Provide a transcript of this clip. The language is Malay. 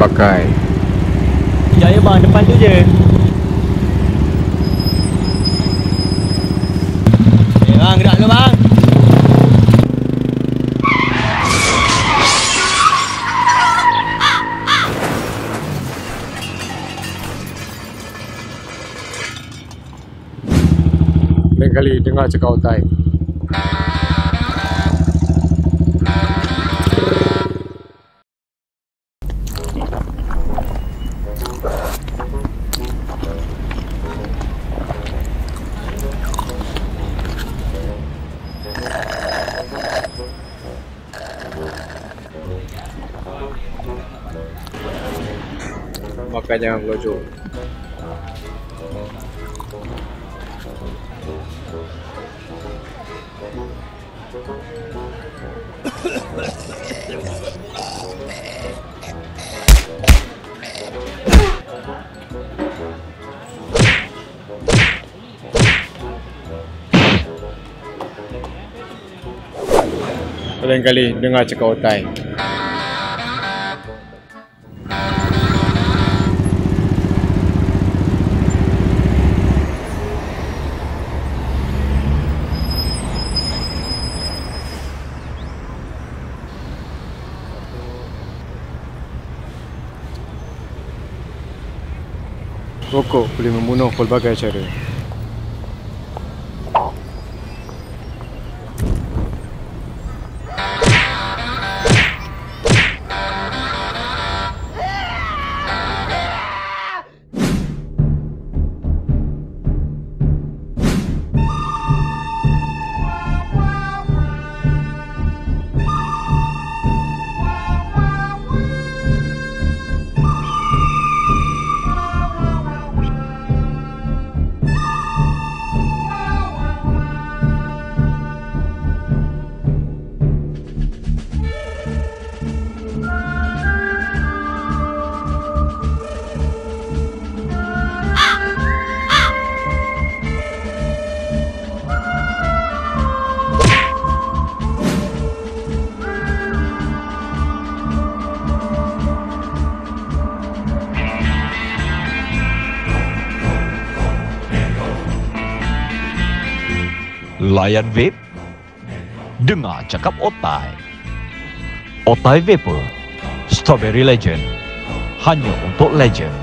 pakai. Sekejap ya bang, depan tu je. Bang, gerak dulu bang. Lain kali dengar cakap otai. Makan jangan melojok. Lain kali dengar cakap otai. Rokok boleh membunuh pelbagai cara. Layan vape, dengar cakap otai. Otai Vapor, Strawberry Legend, hanya untuk legend.